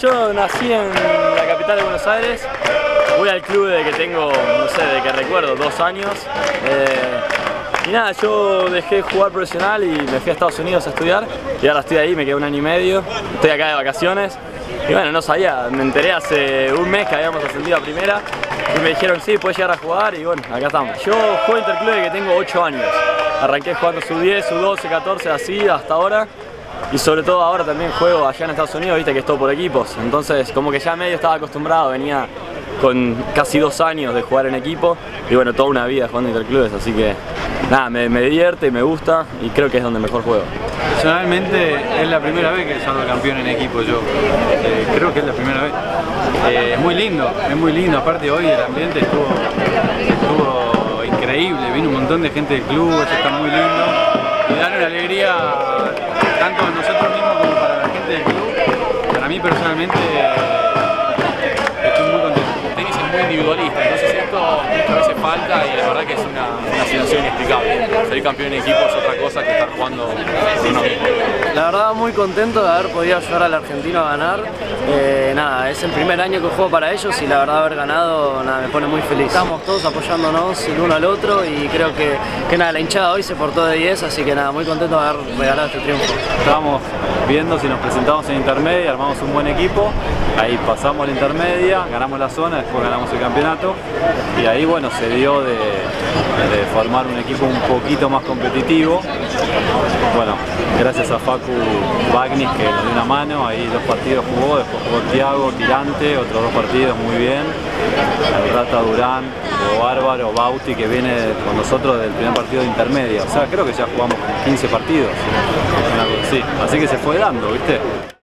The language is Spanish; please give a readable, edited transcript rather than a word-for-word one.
yo nací en la capital de Buenos Aires. Voy al club desde que tengo, no sé, desde que recuerdo, 2 años. Y nada, yo dejé de jugar profesional y me fui a Estados Unidos a estudiar. Y ahora estoy ahí, me quedé 1 año y medio. Estoy acá de vacaciones. Y bueno, no sabía, me enteré hace un mes que habíamos ascendido a primera. Y me dijeron, sí, puedes llegar a jugar y bueno, acá estamos. Yo juego Interclub desde que tengo 8 años. Arranqué jugando sub-10, sub-12, 14, así hasta ahora. Y sobre todo ahora también juego allá en Estados Unidos, viste que es todo por equipos. Entonces como que ya medio estaba acostumbrado, venía con casi 2 años de jugar en equipo. Y bueno, toda una vida jugando interclubes, así que nada, me divierte, me gusta y creo que es donde mejor juego. Personalmente es la primera vez que salgo campeón en equipo yo. Creo que es la primera vez. Es muy lindo. Aparte hoy el ambiente estuvo increíble, vino un montón de gente del club, eso está muy lindo. Y dar una alegría tanto a nosotros mismos como para la gente del club. Para mí personalmente estoy muy contento. El tenis es muy individualista, entonces esto muchas veces falta y la verdad que es una situación inexplicable. Salir campeón en equipo es otra cosa que estar jugando con uno mismo. La verdad muy contento de haber podido ayudar al argentino a ganar. Nada, es el primer año que juego para ellos y la verdad haber ganado nada, me pone muy feliz. Estamos todos apoyándonos el uno al otro y creo que nada, la hinchada hoy se portó de 10, así que nada, muy contento de haber regalado este triunfo. Estábamos viendo si nos presentamos en intermedia, armamos un buen equipo, ahí pasamos la intermedia, ganamos la zona, después ganamos el campeonato y ahí bueno, se dio de formar un equipo un poquito más competitivo. Bueno, gracias a Facu Bagnis que nos dio una mano, ahí 2 partidos jugó, después jugó Thiago, Tirante, otros 2 partidos muy bien, el Rata Durán, o Bárbaro, Bauti que viene con nosotros del primer partido de intermedia, o sea creo que ya jugamos 15 partidos, una cosa así, así que se fue dando, ¿viste?